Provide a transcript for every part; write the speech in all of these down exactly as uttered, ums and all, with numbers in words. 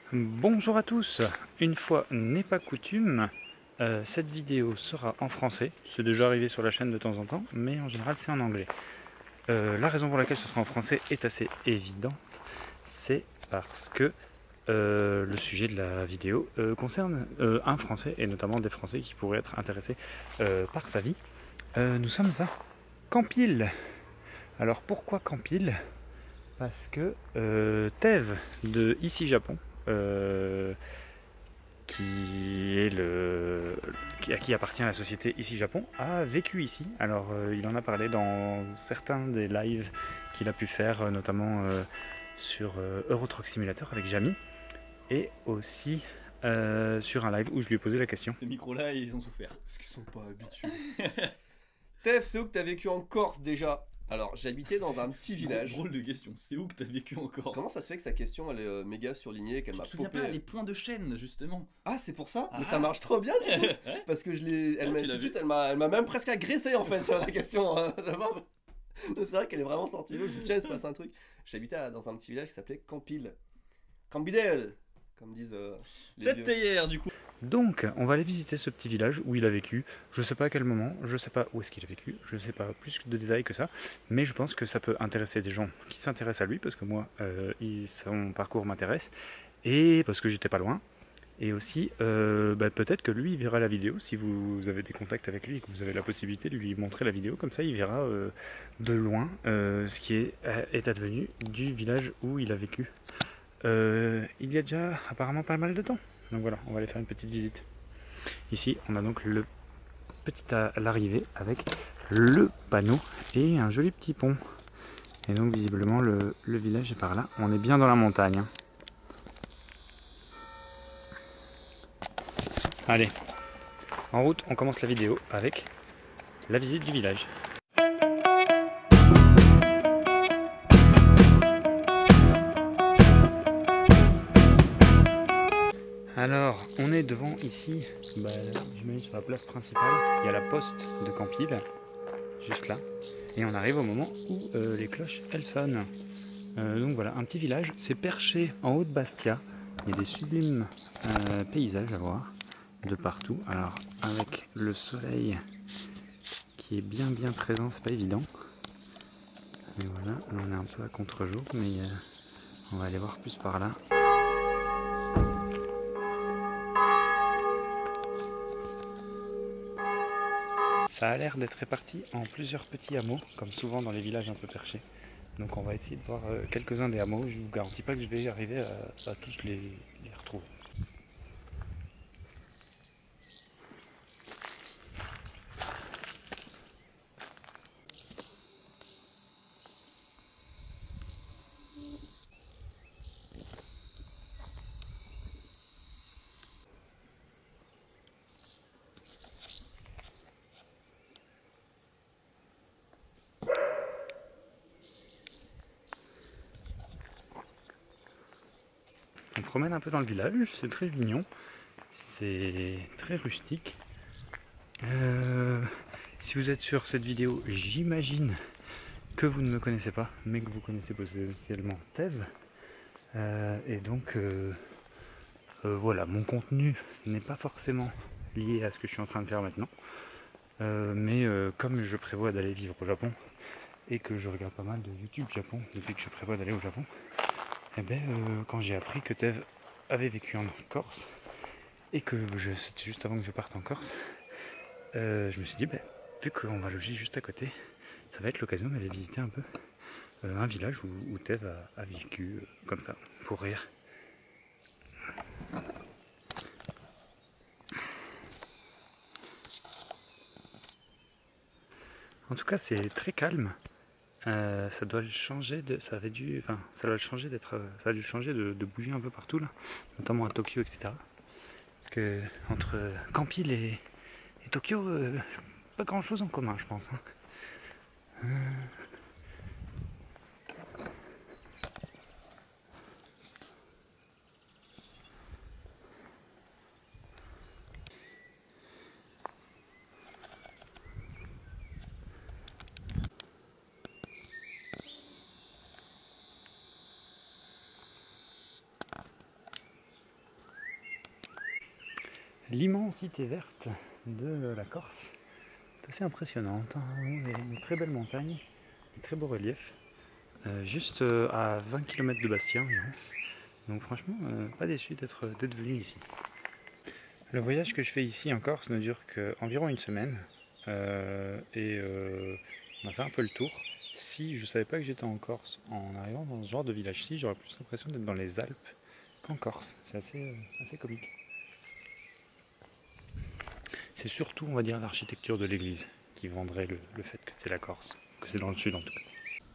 Bonjour à tous, une fois n'est pas coutume, euh, cette vidéo sera en français. C'est déjà arrivé sur la chaîne de temps en temps, mais en général c'est en anglais. Euh, la raison pour laquelle ce sera en français est assez évidente, c'est parce que euh, le sujet de la vidéo euh, concerne euh, un Français, et notamment des Français qui pourraient être intéressés euh, par sa vie. Euh, nous sommes à Campile. Alors pourquoi Campile? Parce que euh, Tev de Ici Japon, euh, qui est le, qui, à qui appartient la société Ici Japon, a vécu ici. Alors euh, il en a parlé dans certains des lives qu'il a pu faire, euh, notamment euh, sur euh, Euro Truck Simulator avec Jamy, et aussi euh, sur un live où je lui ai posé la question. Ces micros-là, ils ont souffert. Parce qu'ils sont pas habitués. Tev, c'est où que t'as vécu en Corse déjà? Alors, j'habitais dans un petit village. Drôle de question. C'est où que t'as vécu en Corse? Comment ça se fait que sa question elle est euh, méga surlignée, qu'elle Tu m'a te souviens popé? pas les points de chaîne, justement? Ah, c'est pour ça? Ah. Mais ça marche trop bien du coup. Ouais. Parce que je l'ai. Elle Ah, m'a tu tout l'as de suite, vu. elle m'a, elle m'a même presque agressé en fait sur la question. hein. C'est vrai qu'elle est vraiment sortie de l'eau. Je me dis, tiens, il se passe un truc. J'habitais à- dans un petit village qui s'appelait Campile. Campidel, comme disent euh, les vieux. C'était hier, du coup. Donc, on va aller visiter ce petit village où il a vécu. Je sais pas à quel moment, je sais pas où est-ce qu'il a vécu, je sais pas plus de détails que ça, mais je pense que ça peut intéresser des gens qui s'intéressent à lui, parce que moi, euh, il- son parcours m'intéresse, et parce que j'étais pas loin. Et aussi, euh, bah, peut-être que lui, il verra la vidéo, si vous avez des contacts avec lui et que vous avez la possibilité de lui montrer la vidéo, comme ça il verra euh, de loin euh, ce qui est, est advenu du village où il a vécu. Euh, il y a déjà apparemment pas mal de temps. Donc voilà, on va aller faire une petite visite. Ici, on a donc le petit à l'arrivée avec le panneau et un joli petit pont. Et donc visiblement le, le village est par là. On est bien dans la montagne. hein. Allez, en route, on commence la vidéo avec la visite du village. Alors, on est devant ici, bah, j'imagine sur la place principale, il y a la poste de Campile, juste là, et on arrive au moment où euh, les cloches, elles sonnent. Euh, donc voilà, un petit village, c'est perché en haut de Bastia, il y a des sublimes euh, paysages à voir, de partout. Alors, avec le soleil qui est bien bien présent, c'est pas évident. Mais voilà, là, on est un peu à contre-jour, mais euh, on va aller voir plus par là. Ça a l'air d'être réparti en plusieurs petits hameaux, comme souvent dans les villages un peu perchés. Donc on va essayer de voir euh, quelques-uns des hameaux. Je ne vous garantis pas que je vais arriver à, à tous les, les retrouver. On promène un peu dans le village, c'est très mignon, c'est très rustique. Euh, si vous êtes sur cette vidéo, j'imagine que vous ne me connaissez pas, mais que vous connaissez potentiellement Tev. Euh, et donc, euh, euh, voilà, mon contenu n'est pas forcément lié à ce que je suis en train de faire maintenant. Euh, mais euh, comme je prévois d'aller vivre au Japon, et que je regarde pas mal de YouTube Japon depuis que je prévois d'aller au Japon, et ben, euh, quand j'ai appris que Tev avait vécu en Corse, et que c'était juste avant que je parte en Corse, euh, je me suis dit, ben, vu qu'on va loger juste à côté, ça va être l'occasion d'aller visiter un peu euh, un village où, où Tev a, a vécu euh, comme ça, pour rire. En tout cas, c'est très calme. Euh, ça doit le changer de, ça avait dû, enfin, ça doit le changer d'être, ça a dû changer de, de bouger un peu partout là, notamment à Tokyo, et cetera. Parce que entre Campile et, et Tokyo, euh, pas grand chose en commun, je pense. Hein. Euh... l'immensité verte de la Corse. C'est assez impressionnante, hein. Une très belle montagne, un très beau relief. Euh, juste euh, à vingt kilomètres de Bastia environ. Donc franchement, euh, pas déçu d'être d'être venu ici. Le voyage que je fais ici en Corse ne dure qu'environ une semaine. Euh, et euh, on a fait un peu le tour. Si je savais pas que j'étais en Corse, en arrivant dans ce genre de village-ci, j'aurais plus l'impression d'être dans les Alpes qu'en Corse. C'est assez, assez comique. C'est surtout, on va dire, l'architecture de l'église qui vendrait le, le fait que c'est la Corse, que c'est dans le sud en tout cas.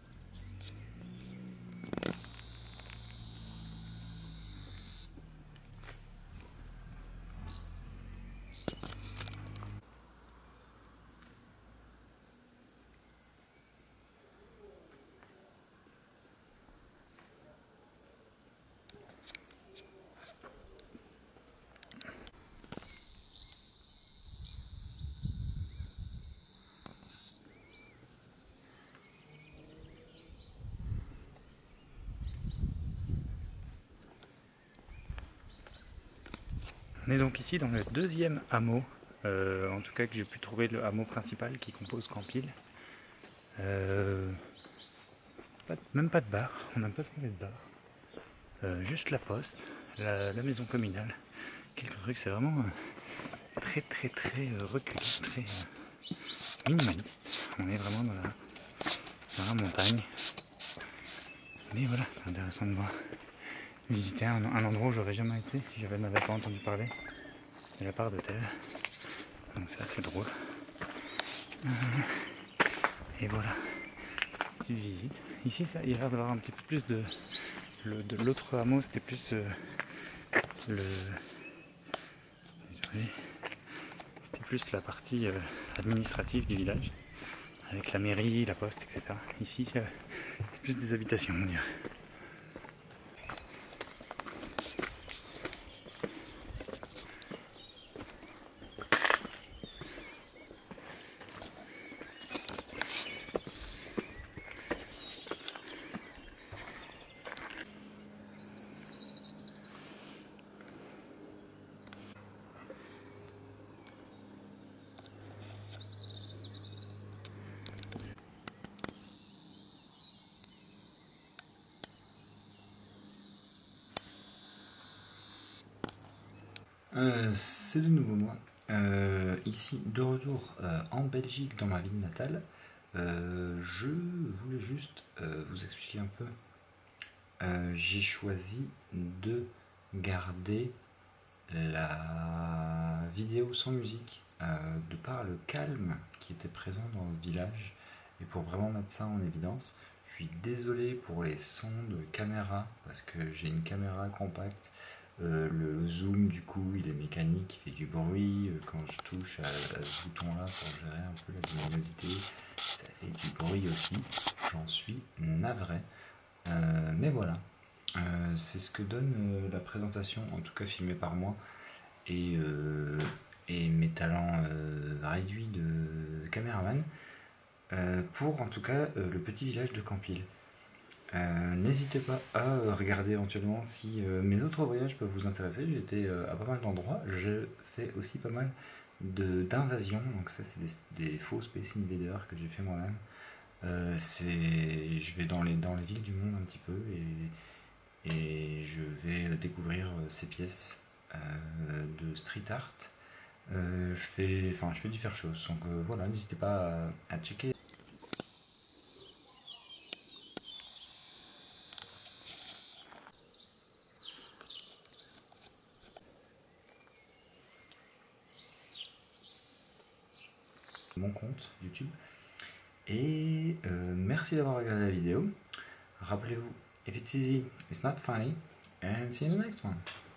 On est donc ici dans le deuxième hameau, euh, en tout cas que j'ai pu trouver le hameau principal qui compose Campil. Euh, pas de, même pas de bar, on n'a pas trouvé de bar. Euh, juste la poste, la, la maison communale, quelques trucs, c'est vraiment euh, très très très euh, reculé, très euh, minimaliste. On est vraiment dans la, dans la montagne. Mais voilà, c'est intéressant de voir. Visiter un, un endroit où j'aurais jamais été si j'avais n'avais pas entendu parler de la part de Tel. Donc c'est assez drôle. Euh, et voilà, petite visite. Ici ça, il y a l'air d'avoir un petit peu plus de... Le, de l'autre hameau c'était plus euh, le... Désolé. C'était plus la partie euh, administrative du village. Avec la mairie, la poste, et cetera. Ici c'est plus des habitations on dirait. Euh, c'est de nouveau moi, euh, ici de retour euh, en Belgique dans ma ville natale. Euh, je voulais juste euh, vous expliquer un peu. Euh, j'ai choisi de garder la vidéo sans musique euh, de par le calme qui était présent dans le village et pour vraiment mettre ça en évidence. Je suis désolé pour les sons de caméra parce que j'ai une caméra compacte. Euh, le zoom du coup il est mécanique, il fait du bruit, euh, quand je touche à, à ce bouton là pour gérer un peu la luminosité, ça fait du bruit aussi, j'en suis navré, euh, mais voilà, euh, c'est ce que donne euh, la présentation, en tout cas filmée par moi, et, euh, et mes talents euh, réduits de caméraman, euh, pour en tout cas euh, le petit village de Campil. Euh, N'hésitez pas à euh, regarder éventuellement si euh, mes autres voyages peuvent vous intéresser. J'ai été euh, à pas mal d'endroits. Je fais aussi pas mal d'invasions. Donc ça c'est des, des faux Space Invaders que j'ai fait moi-même. Euh, je vais dans les, dans les villes du monde un petit peu et, et je vais découvrir euh, ces pièces euh, de street art. Euh, je, fais, enfin, je fais différentes choses. Donc euh, voilà, n'hésitez pas à, à checker. Mon compte YouTube et euh, merci d'avoir regardé la vidéo. Rappelez-vous, if it's easy, it's not funny, and see you in the next one.